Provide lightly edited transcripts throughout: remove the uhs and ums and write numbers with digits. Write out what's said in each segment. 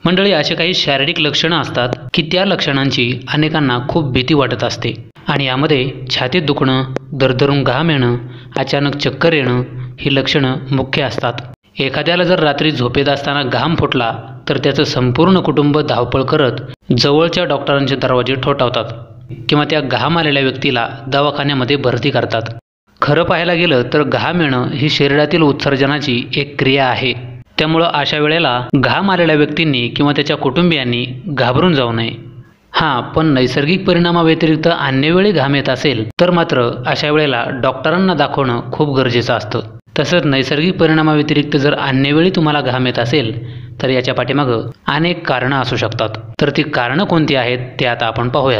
मंडळी, असे काही शारीरिक लक्षणं असतात की त्या लक्षणांची अनेकांना खूप भीती वाटत असते आणि यामध्ये छातीत दुखणं, दरदरून घाम येणं, अचानक चक्कर येणं ही लक्षणं मुख्य असतात. एखाद्याला जर रात्री झोपेत असताना घाम फुटला तर त्याचं संपूर्ण कुटुंब धावपळ करत जवळच्या डॉक्टरांचे दरवाजे ठोठावतात किंवा त्या घाम आलेल्या व्यक्तीला दवाखान्यामध्ये भरती करतात. खरं पाहायला गेलं तर घाम येणं ही शरीरातील उत्सर्जनाची एक क्रिया आहे. त्यामुळं अशा वेळेला घाम आलेल्या व्यक्तींनी किंवा त्याच्या कुटुंबियांनी घाबरून जाऊ नये. हां, पण नैसर्गिक परिणामाव्यतिरिक्त अन्य वेळी घाम येत असेल तर मात्र अशा वेळेला डॉक्टरांना दाखवणं खूप गरजेचं असतं. तसंच नैसर्गिक परिणामाव्यतिरिक्त जर अन्य वेळी तुम्हाला घाम येत असेल तर याच्या पाठीमागं अनेक कारणं असू शकतात. तर ती कारणं कोणती आहेत ते आता आपण पाहूयात.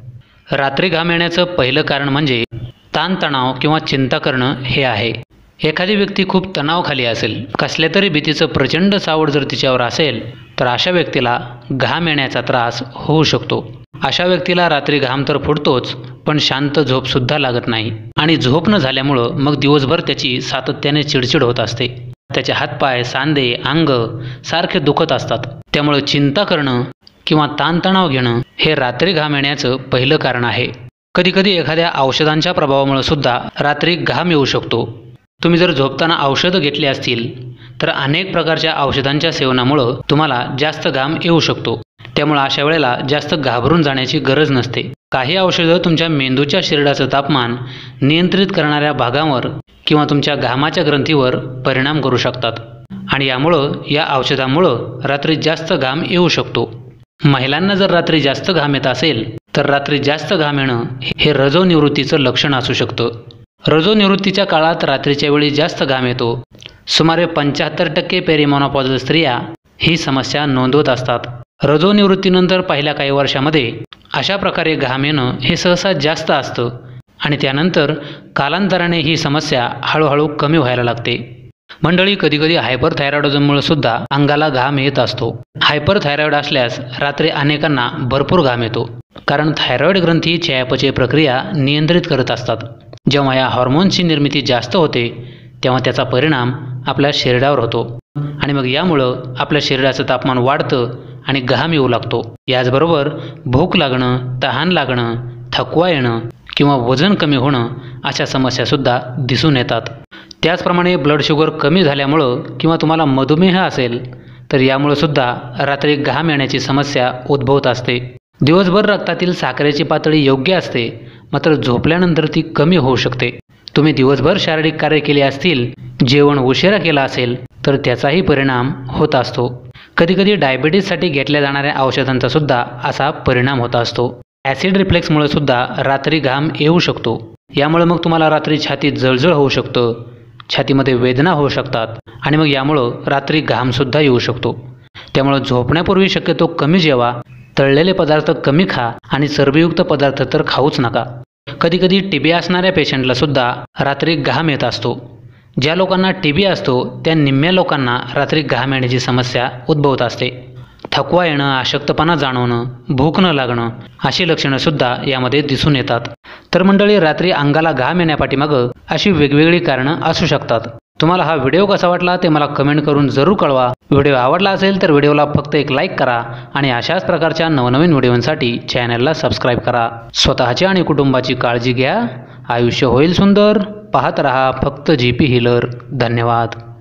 रात्री घाम येण्याचं पहिलं कारण म्हणजे ताणतणाव किंवा चिंता करणं हे आहे. एखादी व्यक्ती खूप तणावाखाली असेल, कसल्या तरी भीतीचं प्रचंड सावट जर तिच्यावर असेल तर अशा व्यक्तीला घाम येण्याचा त्रास होऊ शकतो. अशा व्यक्तीला रात्री घाम तर फुटतोच, पण शांत झोपसुद्धा लागत नाही आणि झोप न झाल्यामुळं मग दिवसभर त्याची सातत्याने चिडचिड होत असते. त्याचे हातपाय, सांधे, अंग सारखे दुखत असतात. त्यामुळं चिंता करणं किंवा ताणतणाव घेणं हे रात्री घाम येण्याचं पहिलं कारण आहे. कधीकधी एखाद्या औषधांच्या प्रभावामुळे सुद्धा रात्री घाम येऊ शकतो. तुम्ही जर झोपताना औषधं घेतली असतील तर अनेक प्रकारच्या औषधांच्या सेवनामुळं तुम्हाला जास्त घाम येऊ शकतो. त्यामुळं अशा वेळेला जास्त घाबरून जाण्याची गरज नसते. काही औषधं तुमच्या मेंदूच्या शरीराचं तापमान नियंत्रित करणाऱ्या भागावर किंवा तुमच्या घामाच्या ग्रंथीवर परिणाम करू शकतात आणि या औषधामुळं रात्री जास्त घाम येऊ शकतो. महिलांना जर रात्री जास्त घाम येत असेल तर रात्री जास्त घाम येणं हे रजोनिवृत्तीचं लक्षण असू शकतं. रजोनिवृत्तीच्या काळात रात्रीच्या वेळी जास्त घाम येतो. सुमारे 75% पेरिमोनोपॉजल स्त्रिया ही समस्या नोंदवत असतात. रजोनिवृत्तीनंतर पहिल्या काही वर्षामध्ये अशा प्रकारे घाम येणं हे सहसा जास्त असतं आणि त्यानंतर कालांतराने ही समस्या हळूहळू कमी व्हायला लागते. मंडळी, कधीकधी हायपरथायरॉइडिझममुळे सुद्धा अंगाला घाम येत असतो. हायपरथायरॉइड असल्यास रात्री अनेकांना भरपूर घाम येतो, कारण थायरॉइड ग्रंथी चयापचय प्रक्रिया नियंत्रित करत असतात. जेव्हा या हॉर्मोन्सची निर्मिती जास्त होते तेव्हा त्याचा परिणाम आपल्या शरीरावर होतो आणि मग यामुळं आपल्या शरीराचं तापमान वाढतं आणि घाम येऊ लागतो. याचबरोबर भूक लागणं, तहान लागणं, थकवा येणं किंवा वजन कमी होणं अशा समस्यासुद्धा दिसून येतात. त्याचप्रमाणे ब्लड शुगर कमी झाल्यामुळं किंवा तुम्हाला मधुमेह असेल तर यामुळं सुद्धा रात्री घाम येण्याची समस्या उद्भवत असते. दिवसभर रक्तातील साखरेची पातळी योग्य असते, मात्र झोपल्यानंतर ती कमी होऊ शकते. तुम्ही दिवसभर शारीरिक कार्य केले असतील, जेवण उशिरा केला असेल तर त्याचाही परिणाम होत असतो. कधीकधी डायबिटीजसाठी घेतल्या जाणाऱ्या औषधांचा सुद्धा असा परिणाम होत असतो. ॲसिड रिफ्लेक्समुळे सुद्धा रात्री घाम येऊ शकतो. यामुळे मग तुम्हाला रात्री छातीत जळजळ होऊ शकतं, छातीमध्ये वेदना होऊ शकतात आणि मग यामुळं रात्री घामसुद्धा येऊ शकतो. त्यामुळं झोपण्यापूर्वी शक्यतो कमी जेवा, तळलेले पदार्थ कमी खा आणि चरबीयुक्त पदार्थ तर खाऊच नका. कधीकधी टीबी असणाऱ्या पेशंटला सुद्धा रात्री घाम येत असतो. ज्या लोकांना टीबी असतो त्या निम्म्या लोकांना रात्री घाम येण्याची समस्या उद्भवत असते. थकवा येणं, अशक्तपणा जाणवणं, भूक न लागणं अशी लक्षणंसुद्धा यामध्ये दिसून येतात. तर मंडळी, रात्री अंगाला घाम येण्यापाठीमागं अशी वेगवेगळी कारणं असू शकतात. तुम्हाला हा व्हिडिओ कसा वाटला ते मला कमेंट करून जरूर कळवा. व्हिडिओ आवडला असेल तर व्हिडिओला फक्त एक लाईक करा आणि अशाच प्रकारच्या नवनवीन व्हिडिओंसाठी चॅनलला सबस्क्राईब करा. स्वतःची आणि कुटुंबाची काळजी घ्या. आयुष्य होईल सुंदर. पाहत रहा फक्त GP हीलर. धन्यवाद.